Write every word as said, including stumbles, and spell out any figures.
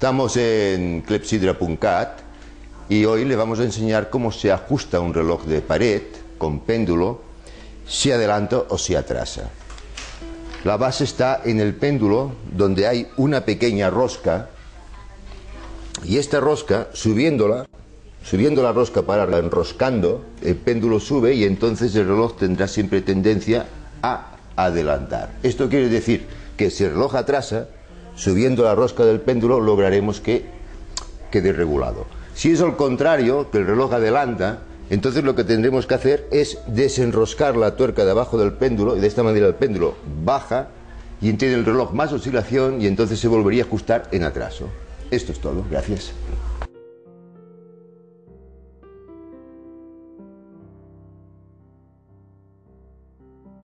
Estamos en clepsidra punto cat y hoy le vamos a enseñar cómo se ajusta un reloj de pared con péndulo, si adelanta o si atrasa. La base está en el péndulo, donde hay una pequeña rosca, y esta rosca, subiéndola, subiendo la rosca para enroscando, el péndulo sube y entonces el reloj tendrá siempre tendencia a adelantar. Esto quiere decir que si el reloj atrasa, subiendo la rosca del péndulo, lograremos que quede regulado. Si es al contrario, que el reloj adelanta, entonces lo que tendremos que hacer es desenroscar la tuerca de abajo del péndulo, y de esta manera el péndulo baja y tiene el reloj más oscilación, y entonces se volvería a ajustar en atraso. Esto es todo. Gracias.